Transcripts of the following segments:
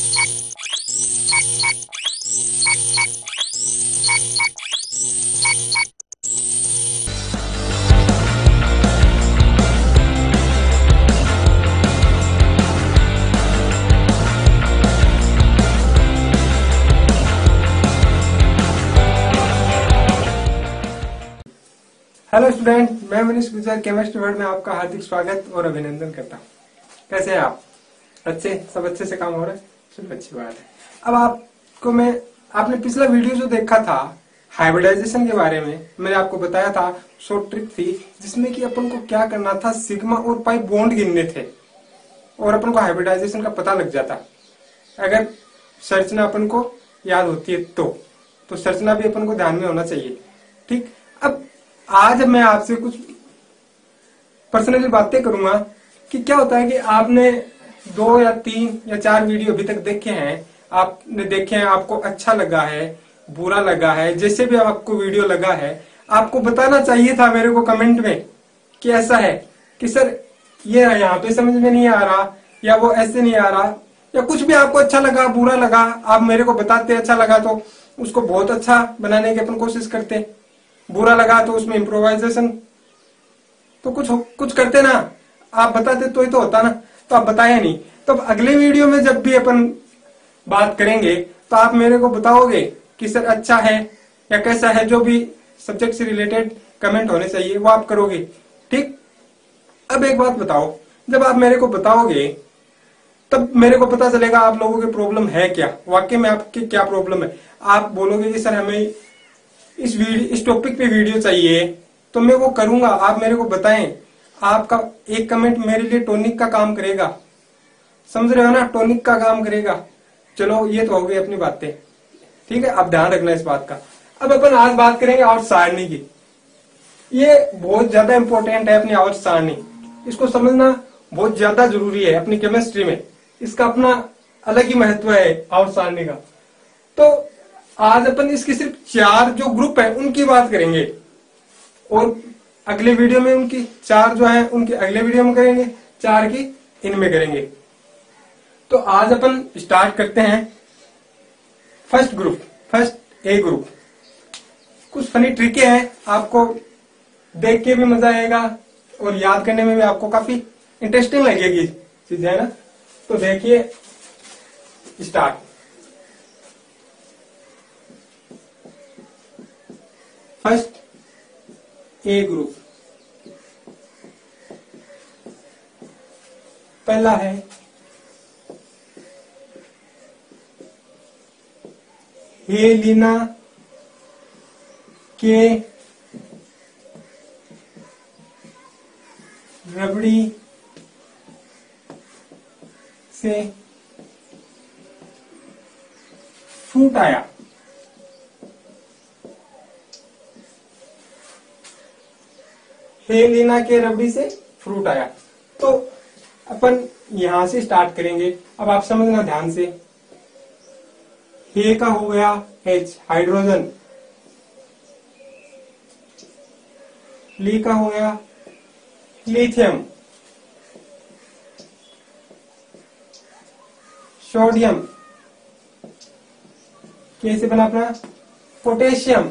Hello student, मैं मनीष गुजर chemistry world में आपका हार्दिक स्वागत और अभिनंदन करता हूँ। कैसे हैं आप? सब अच्छे से काम हो रहा है? चलो अच्छी बात है। अब आपने पिछला वीडियो जो देखा था हाइब्रिडाइजेशन के बारे में, मैंने आपको बताया था शॉर्ट ट्रिक थी जिसमें कि अपन को क्या करना था, सिग्मा और पाई बॉन्ड गिनने थे और अपन को हाइब्रिडाइजेशन का पता लग जाता अगर संरचना अपन को याद होती है तो संरचना भी अपन को ध्यान में होना चाहिए। ठीक, अब आज मैं आपसे कुछ पर्सनली बातें करूंगा कि क्या होता है कि आपने 2 या 3 या 4 वीडियो अभी तक देखे हैं, आपको अच्छा लगा है, बुरा लगा है, जैसे भी आपको वीडियो लगा है, आपको बताना चाहिए था मेरे को कमेंट में कि ऐसा है कि सर ये यहाँ पे समझ में नहीं आ रहा या वो ऐसे नहीं आ रहा, या कुछ भी आपको अच्छा लगा बुरा लगा आप मेरे को बताते। अच्छा लगा तो उसको बहुत अच्छा बनाने की अपन कोशिश करते, बुरा लगा तो उसमें इम्प्रोवाइजेशन तो कुछ करते ना, आप बताते तो ही तो होता ना, तो आप बताया नहीं। तो अब अगले वीडियो में जब भी अपन बात करेंगे तो आप मेरे को बताओगे कि सर अच्छा है या कैसा है, जो भी सब्जेक्ट से रिलेटेड कमेंट होने चाहिए वो आप करोगे। ठीक, अब एक बात बताओ, जब आप मेरे को बताओगे तब मेरे को पता चलेगा आप लोगों की प्रॉब्लम है क्या, वाकई में आपकी क्या प्रॉब्लम है। आप बोलोगे कि सर हमें इस टॉपिक पे वीडियो चाहिए तो मैं वो करूंगा, आप मेरे को बताएं। आपका एक कमेंट मेरे लिए टॉनिक का काम करेगा, समझ रहे हो ना, टॉनिक का काम करेगा। चलो ये तो हो गई अपनी बातें, ठीक है, आप ध्यान रखना इस बात का। अब अपन आज बात करेंगे आवर्त सारणी की। ये बहुत ज्यादा इंपॉर्टेंट है अपनी आवर्त सारणी, इसको समझना बहुत ज्यादा जरूरी है अपनी केमिस्ट्री में, इसका अपना अलग ही महत्व है आवर्त सारणी का। तो आज अपन इसके सिर्फ 4 जो ग्रुप है उनकी बात करेंगे और अगले वीडियो में उनकी 4 जो है उनकी अगले वीडियो में करेंगे, 4 की इनमें करेंगे। तो आज अपन स्टार्ट करते हैं फर्स्ट ए ग्रुप। कुछ फनी ट्रिके हैं, आपको देख के भी मजा आएगा और याद करने में भी आपको काफी इंटरेस्टिंग लगेगी चीजें, है ना। तो देखिए स्टार्ट। फर्स्ट ए ग्रुप, पहला है हेलिना के रबड़ी से फ्रूट आया। हेलिना के रबड़ी से फ्रूट आया, तो अपन यहां से स्टार्ट करेंगे। अब आप समझना ध्यान से, हे का हो गया H हाइड्रोजन, ली का हो गया लिथियम, सोडियम, कैसे बना अपना पोटेशियम,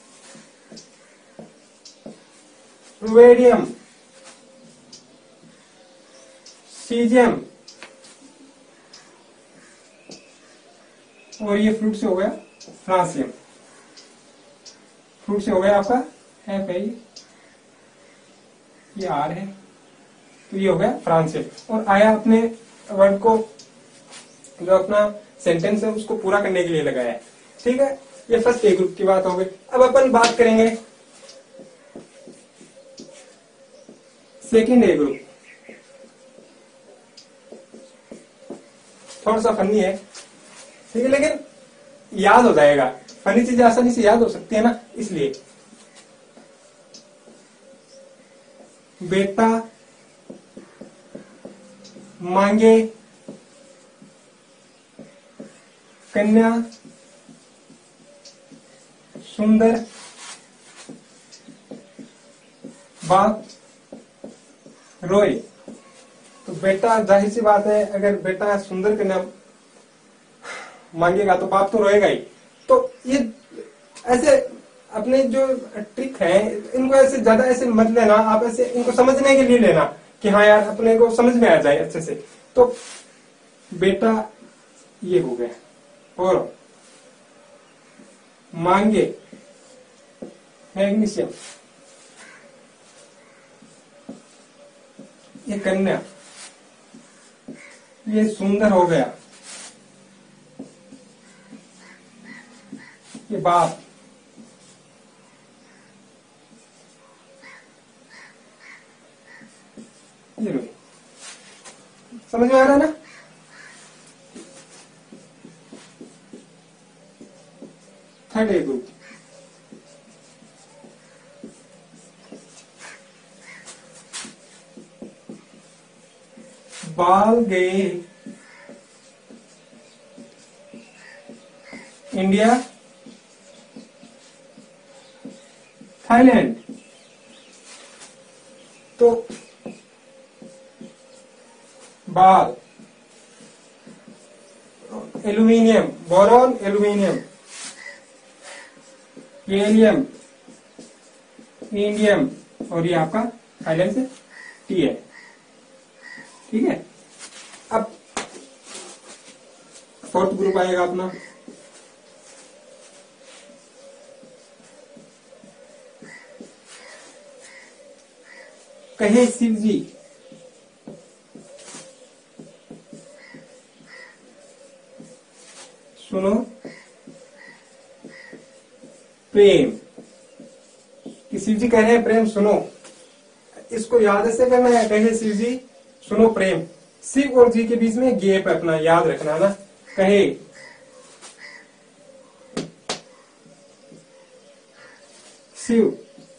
रुवेडियम, सीजियम, और ये फ्रूट से हो गया फ्रांसियम। फ्रूट से हो गया आपका F है, ये R है, तो ये हो गया फ्रांसियम। और आया अपने वर्ड को, जो अपना सेंटेंस है उसको पूरा करने के लिए लगाया है। ठीक है, ये फर्स्ट ए ग्रुप की बात हो गई। अब अपन बात करेंगे सेकेंड ए ग्रुप। थोड़ा सा फनी है, ठीक है, लेकिन याद हो जाएगा। फनी चीजें आसानी से याद हो सकती है ना, इसलिए बेटा मांगे कन्या सुंदर बाप रोए। तो बेटा, जाहिर सी बात है, अगर बेटा सुंदर कन्या मांगेगा तो बाप तो रोएगा ही। तो ये ऐसे अपने जो ट्रिक है इनको ऐसे ज्यादा ऐसे मत लेना, आप ऐसे इनको समझने के लिए लेना कि हाँ यार अपने को समझ में आ जाए अच्छे से। तो बेटा ये हो गया, और मांगे मैग्नीशियम, ये कन्या, ये सुंदर हो गया, ये बाप, ये रोई। समझ में आ रहा है ना? थर्ड ए ग्रुप, बाल गए इंडिया थाईलैंड। तो बाल aluminium, boron aluminium, gallium indium, और ये आपका थाईलैंड से टी है। ठीक है, अब फोर्थ ग्रुप आएगा अपना कहे शिव जी, सुनो प्रेम, कि शिव जी कह रहे हैं प्रेम सुनो। इसको याद ऐसे करना है, कहे शिव जी सुनो प्रेम। शिव और जी के बीच में गैप अपना याद रखना ना। कहे शिव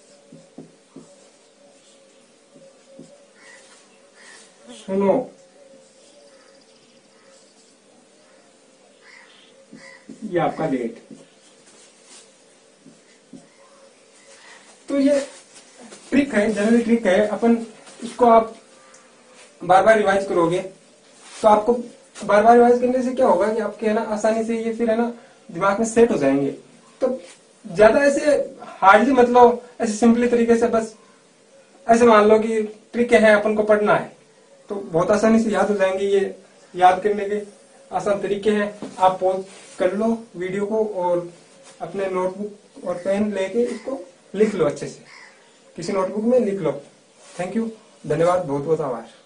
सुनो ये आपका डेट। तो ये ट्रिक है, जनरल ट्रिक है। अपन इसको आप बार बार रिवाइज करोगे तो आपको बार बार रिवाइज करने से क्या होगा कि आपके है ना आसानी से ये फिर है ना दिमाग में सेट हो जाएंगे। तो ज्यादा ऐसे हार्डली मतलब ऐसे सिंपली तरीके से बस ऐसे मान लो कि ट्रिक है अपन को पढ़ना है तो बहुत आसानी से याद हो जाएंगे। ये याद करने के आसान तरीके हैं। आप पॉज कर लो वीडियो को और अपने नोटबुक और पेन लेके इसको लिख लो, अच्छे से किसी नोटबुक में लिख लो। थैंक यू, धन्यवाद, बहुत बहुत आभार।